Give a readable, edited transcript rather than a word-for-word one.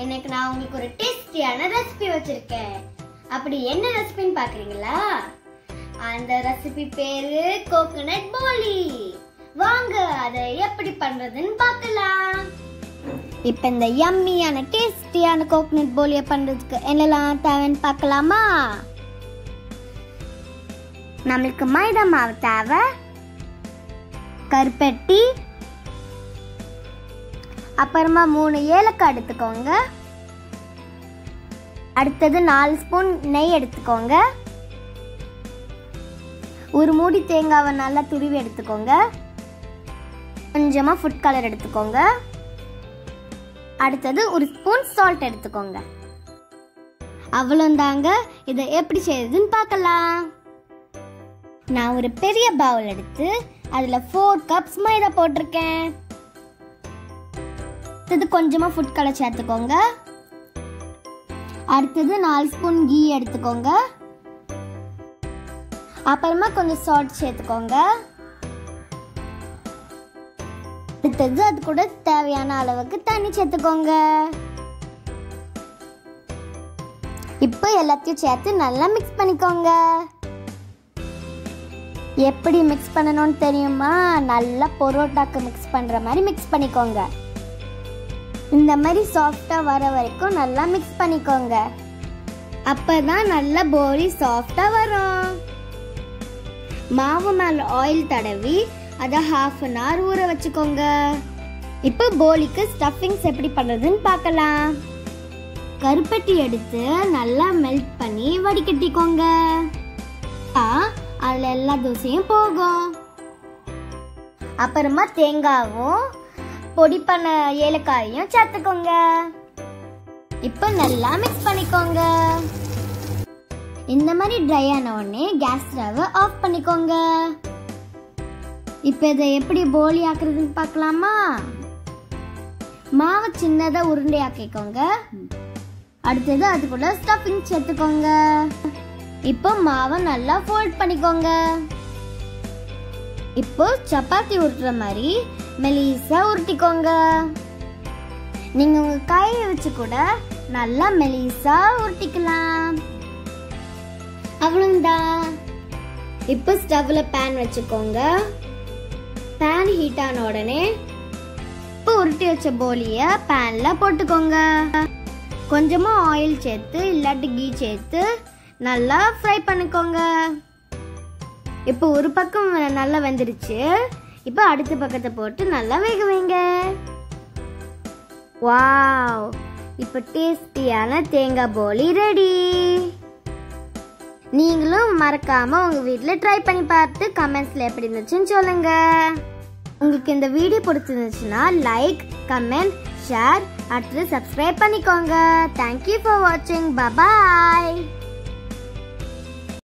இன்னைக்கு நான் உங்களுக்கு ஒரு டேஸ்டியான ரெசிபி வச்சிருக்கேன். அப்படி என்ன ரெசிபின்னு பாக்குறீங்களா? அந்த ரெசிபி பேரு கோகனட் போலி. வாங்க அதை எப்படி பண்றதுன்னு பார்க்கலாம். இப்போ இந்த யம்மியான டேஸ்டியான கோகனட் போலியை பண்றதுக்கு என்னெல்லாம் தேவைன்னு பார்க்கலாமா? நம்மளுக்கு மைதா மாவு தேவை, கருப்பட்டி, அப்புறமா 3 ஏலக்காய் எடுத்துக்கோங்க. அடுத்தது 4 ஸ்பூன் நெய் எடுத்துக்கோங்க. ஒரு மூடி தேங்காவை நல்லா துருவி எடுத்துக்கோங்க. கொஞ்சமா ஃபுட் கலர் எடுத்துக்கோங்க. அடுத்தது 1 ஸ்பூன் சால்ட் எடுத்துக்கோங்க. அவ்வளோதாங்க. இதை எப்படி செய்யறதுன்னு பார்க்கலாம். நான் ஒரு பெரிய பவுல் எடுத்து அதுல 4 கப்ஸ் மைதா போட்டிருக்கேன். அடுத்தது கொஞ்சமா ஃபுட் கலர் சேர்த்துக்கோங்க. அடுத்தது 4 ஸ்பூன் கீ எடுத்துக்கோங்க. அப்புறமா கொஞ்சம் சால்ட் சேர்த்துக்கோங்க. அடுத்தது அது கூட தேவையான அளவுக்கு தண்ணி சேர்த்துக்கோங்க. இப்போ எல்லாத்தையும் சேர்த்து நல்லா மிக்ஸ் பண்ணிக்கோங்க. எப்படி மிக்ஸ் பண்ணணும்னு தெரியுமா? நல்லா பரோட்டாக்கு மிக்ஸ் பண்ற மாதிரி மிக்ஸ் பண்ணிக்கோங்க. இந்த மாதிரி சாஃப்டா வர வரைக்கும் நல்லா மிக்ஸ் பண்ணிக்கோங்க. அப்பதான் நல்ல போலி சாஃப்டா வரும். மாவு மேல ஆயில் தடவி அதை 1/2 an hour ஊற வச்சுக்கோங்க. இப்போ போலிக்கு ஸ்டஃபிங்ஸ் எப்படி பண்றதுன்னு பார்க்கலாம். கருப்பட்டி எடுத்து நல்லா மெல்ட் பண்ணி வடிகட்டிக்கோங்க. அதுல எல்லா தோசையும் போகும். அப்புறமா தேங்காவும் பொடி பண்ண ஏலக்காயையும் சேர்த்துக்கோங்க. இப்போ நல்லா மிக்ஸ் பண்ணிக்கோங்க. இந்த மாதிரி ட்ரை ஆன உடனே கேஸ் ஸ்டவ் ஆஃப் பண்ணிக்கோங்க. இப்போ இதை எப்படி போலி ஆக்குறதுன்னு பார்க்கலாமா? மாவை சின்னதா உருண்டை ஆக்கிக்கோங்க. அடுத்தது அது கூட ஸ்டஃபிங் சேர்த்துக்கோங்க. இப்போ மாவை நல்லா ஃபோல்ட் பண்ணிக்கோங்க. இப்போ சப்பாத்தி உருட்டுற மாதிரி மெலிசா உருட்டிக்கோங்க. நீங்க உங்க கையை வச்சு கூட நல்லா மெலிசா உருட்டிக்கலாம். அவ்வளவுதான். இப்போ ஸ்டவ்ல பேன் வச்சுக்கோங்க. பேன் ஹீட் ஆன உடனே இப்போ உருட்டி வச்ச போலிய பேன்ல போட்டுக்கோங்க. கொஞ்சமா ஆயில் சேர்த்து இல்லாட்டி கீ சேர்த்து நல்லா ஃப்ரை பண்ணிக்கோங்க. இப்போ ஒரு பக்கம் நல்லா வெந்துருச்சு. இப்போ அடுத்த பக்கத்தை போட்டு நல்லா வேக வைங்க. வாவ்! இப்போ டேஸ்டியான தேங்காய் போலி ரெடி. நீங்களும் மறக்காம உங்க வீட்டில் ட்ரை பண்ணி பார்த்து கமெண்ட்ஸ்ல எப்படி இருந்துச்சுன்னு சொல்லுங்க. உங்களுக்கு இந்த வீடியோ பிடிச்சிருந்துச்சுன்னா லைக், கமெண்ட், ஷேர், அடுத்து சப்ஸ்கிரைப் பண்ணிக்கோங்க. தேங்க்யூ ஃபார் வாட்சிங். பாய்.